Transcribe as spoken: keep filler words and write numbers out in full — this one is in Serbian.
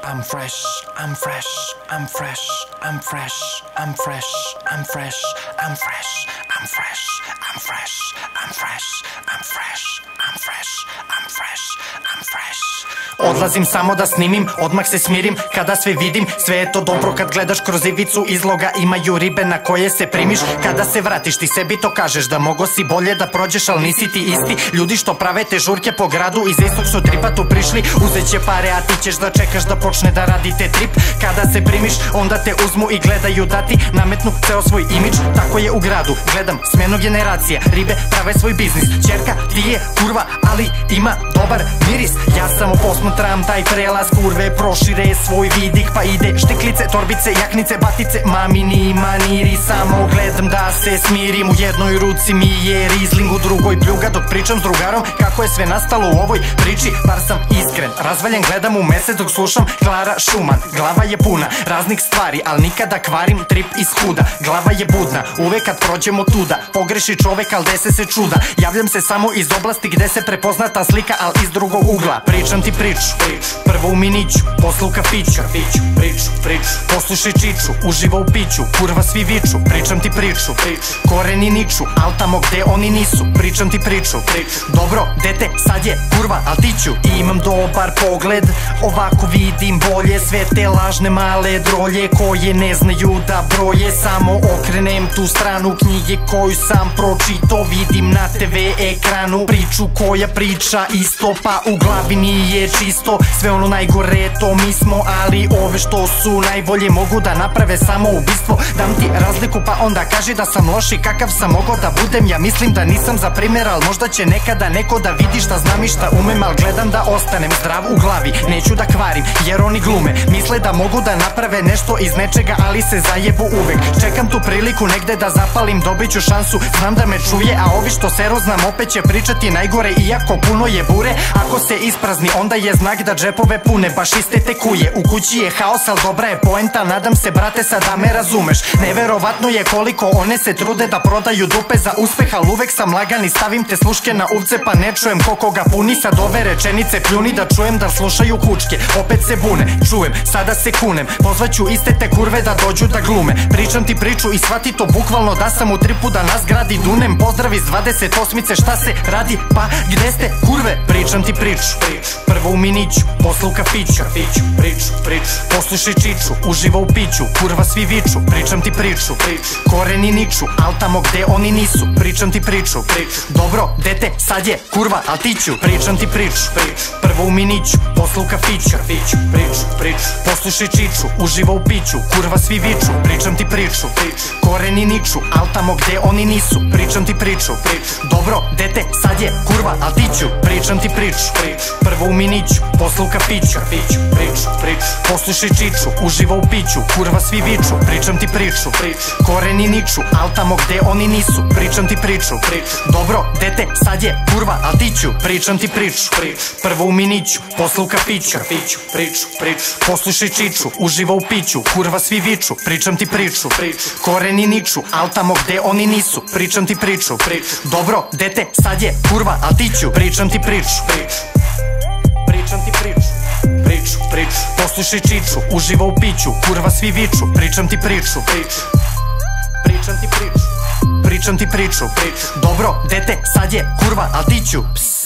I'm fresh, I'm fresh, I'm fresh, I'm fresh, I'm fresh, I'm fresh, I'm fresh, I'm fresh, I'm fresh, I'm fresh, I'm fresh, I'm fresh, I'm fresh, I'm fresh. Odlazim samo da snimim, odmah se smirim kada sve vidim. Sve je to dobro kad gledaš kroz ivicu izloga. Imaju ribe na koje se primiš. Kada se vratiš ti sebi to kažeš da mogo si bolje da prođeš, al nisi ti isti. Ljudi što prave te žurke po gradu iz istog su tripa tu prišli. Uzet će pare a ti ćeš da čekaš da počne da radite trip. Kada se primiš onda te uzmu i gledaju da ti nametnu ceo svoj imidž. Tako je u gradu, gledam smenu generacija. Ribe prave svoj biznis. Ćerka ti je kurva ali ima dobar miris. Ja samo posmatram taj prelaz, kurve prošire svoj vidik. Pa ide štiklice, torbice, jaknice, batice, mamini maniri. Samo gledam da se smirim. U jednoj ruci mi je rizling, u drugoj pljuga. Dok pričam s drugarom kako je sve nastalo u ovoj priči. Bar sam iskren, razvaljen gledam u mesec dok slušam Klara Šuman. Glava je puna raznih stvari, al nikada kvarim trip iz huda. Glava je budna, uvek kad prođemo tuda. Pogreši čovek, al dese se čuda. Javljam se samo iz oblasti gde se prepozna ta slika, al iz drugog ugla. Pričam ti priču, prvo u miniću, posle u kafiću. Priču, priču, poslušaj čiču, uživa u piću. Kurva svi viču, pričam ti priču. Koreni niču, al tamo gde oni nisu. Pričam ti priču, dobro, dete, sad je kurva, al ti ću. Imam dobar pogled, ovako vidim bolje. Sve te lažne male drolje koje ne znaju da broje. Samo okrenem tu stranu knjige koju sam pročito. Vidim na te ve ekranu priču koja priča isto, pa u glavi nije čisto. Sve ono najgore to mi smo, ali ove što su najbolje mogu da naprave samo ubistvo. Dam ti razliku pa onda kaži da sam loš i kakav sam mogao da budem. Ja mislim da nisam za primjer, al možda će nekada neko da vidi šta znam i šta umem. Al gledam da ostanem zdrav u glavi, neću da kvarim jer oni glume. Misle da mogu da naprave nešto iz nečega, ali se zajebu uvek. Čekam tu priliku negde da zapalim, dobit ću šansu. Znam da me čuje, a ovi što se roznam opet će pričati najgore. Iako puno je bure, ako se isprazni onda je znak da džepove pune. Baš iste te kuje, u kući je haos, al dobra je poenta. Nadam se brate sad da me razumeš. Neverovatno je koliko one se trude da prodaju dupe za uspeh, al uvek sam lagan i stavim te sluške na uvce pa ne čujem ko koga puni. Sad ove rečenice pljuni da čujem da slušaju kučke. Opet se bune, čujem, sada se kunem. Pozvaću iste te kurve da dođu da glume. Pričam ti priču i shvati to bukvalno da sam u tripu da nas gradi Dunem. Pozdrav iz dvadeset osmice, šta se radi, pa gde ste kurve? Pričam ti priču, prvo u miniću, posle u kafiću. Priču, priču, poslušaj čiču, uživa u piću. Kurva svi viču, pričam ti priču. Koreni niču, al tamo gde oni nisu. Pričam ti priču, dobro, dete, sad je kurva, al ti ću. Pričam ti priču, prvo u miniću, posle u kafiću. Priču, priču, poslušaj čiču, uživa u piću. Kurva svi viču, pričam ti priču. Koreni niču, al tamo gde oni nisu. Pričam ti priču, dobro, dete, sad je kurva, al ti ću. Pričam ti priču, prvo u miniću, posle u kafiću. Priču, priču, poslušaj čiču, uživa u piću. Kurva svi viču, pričam ti priču. Koreni niču, al tamo gde oni nisu. Pričam ti priču, dobro, dete, sad je kurva, al ti ću. Pričam ti priču, prvo u miniću, posle u kafiću. Priču, priču, poslušaj čiču, uživa u piću. Kurva svi viču, pričam ti priču. Koreni niču, al tamo gde oni nisu. Pričam ti priču, dobro, dete, sad je kurva, al ti ću. Pričam ti priču, pričam ti priču. Priču, priču, poslušaj čiču, uživa u piću. Kurva svi viču, pričam ti priču. Pričam ti priču, pričam ti priču. Dobro, dete, sad je kurva, al ti ću.